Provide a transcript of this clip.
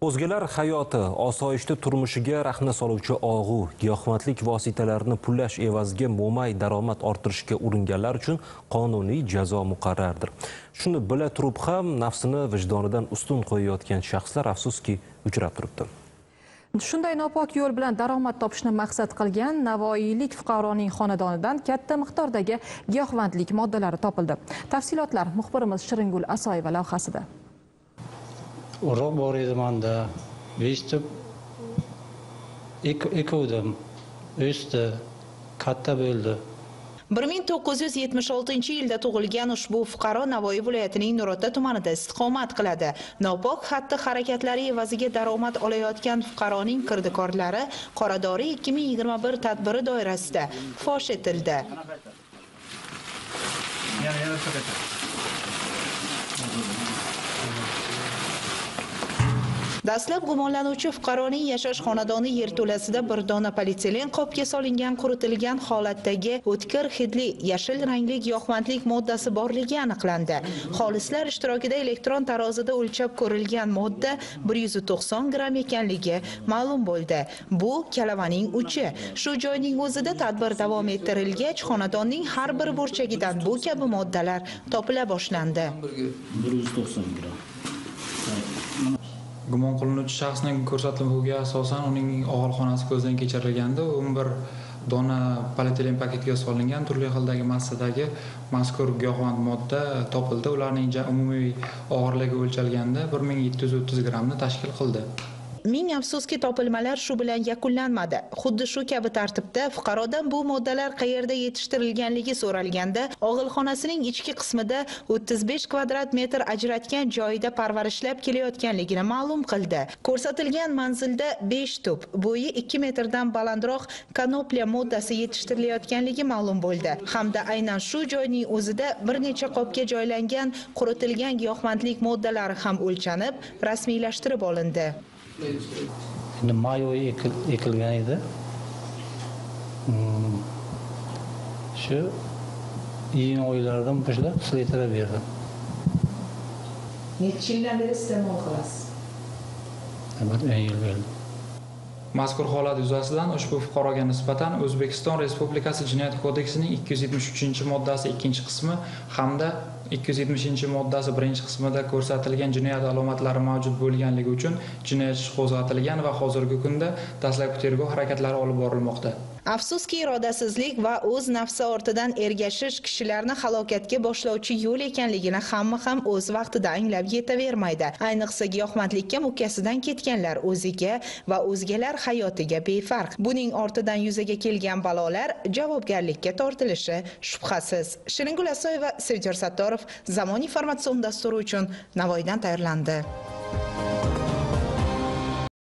O'zgalar hayoti, osoyishta turmushiga rahna soluvchi og'u, giyohvandlik vositalarini pullash evaziga mo'may daromad orttirishga uringanlar uchun qonuniy jazo muqarrardir. Shuni bila turib ham nafsini vijdonidan ustun qo'yayotgan shaxslar afsuski uchrab turibdi. Shunday nopok yo'l bilan daromad topishni maqsad qilgan navoiylik fuqaroning xonadonidan katta miqdordagi giyohvandlik moddalari topildi. Tafsilotlar muxbirimiz Shiringul Asoyeva lavhasida. Uruq bor edi manda, eshitib ekuvdim, o'sdi, katta bo'ldi. 1976-yilda tug'ilgan ushbu fuqaro Navoiy viloyatining Nurota tumanida istiqomat qiladi. Nopok xatti-harakatlari evaziga daromad olayotgan fuqaroning kirdikorlari Qoradori 2021 tadbiri doirasida fosh etildi. Dastlab gumonlanuvchi fuqaroning yashash xonadoni yerto'lasida bir dona polietilen qopga solingan quritilgan holatdagi o'tkir hidli yashil rangli giyohvandlik moddasi borligi aniqlandi. Xolislar ishtirokida elektron tarozida o'lchab ko'rilgan modda 190 gram ekanligi ma'lum bo'ldi. Bu kalavaning uchi. Shu joyning o'zida tadbir davom ettirilgach, xonadonning har bir burchagidan bu kabi moddalar topila boshlandi. 190 gram. Gumon qilinuvchi shaxsning ko'rsatmalarga asosan uning og'ilxonasi ko'zdan kechirilganda 11 dona polietilen paketga solingan turli xildagi massadagi mazkur giyohvand modda topildi. Ularning umumiy og'irligi o'lchalganda 1730 gramni tashkil qildi. Ming afsuski topilmalar shu bilan yakunlanmadi. Xuddi shu kabi tartibda fuqarodan bu moddalar qayerda yetishtirilganligi so'ralganda, og'ilxonasining ichki qismida 35 kvadrat metr ajratgan joyida parvarishlab kelayotganligini ma'lum qildi. Ko'rsatilgan manzilda 5 tup, bo'yi 2 metrdan balandroq konoplya moddasi yetishtirilayotganligi ma'lum bo'ldi. Hamda aynan shu joyning o'zida bir necha qopga joylangan quritilgan giyohvandlik moddalari ham o'lchanib, rasmiylashtirib olindi. Endi may oyi ekilgan edi. Shu iyun oylaridan boshlab sileytirib berdim. Necha yildan beri iste'mol qilasiz? Bir yil bo'ldi. Mazkur holat yuzasidan ushbu fuqaroga nisbatan O'zbekiston Respublikasi Jinoyat kodeksining 273-moddasi 2-qismi hamda 270-moddasi 1-qismida ko'rsatilgan jinoyat alomatlari mavjud bo'lganligi uchun jinoyat ishi qo'zg'atilgan va hozirgi kunda dastlabki tergov harakatlari olib borilmoqda. Afsuski irodasizlik va o'z nafsi ortidan ergashish kishilarni halokatga boshlovchi yo'l ekanligini hamma ham o'z vaqtida anglab yetavermaydi. Ayniqsa giyohvandlikka mukkasidan ketganlar o'ziga va o'zgalar hayotiga befarq. Buning ortidan yuzaga kelgan balolar javobgarlikka tortilishi shubhasiz. Shiringul Asoyeva, Sevjar Sattorov, Zamon informatsion dasturi uchun Navoiydan tayyorlandi.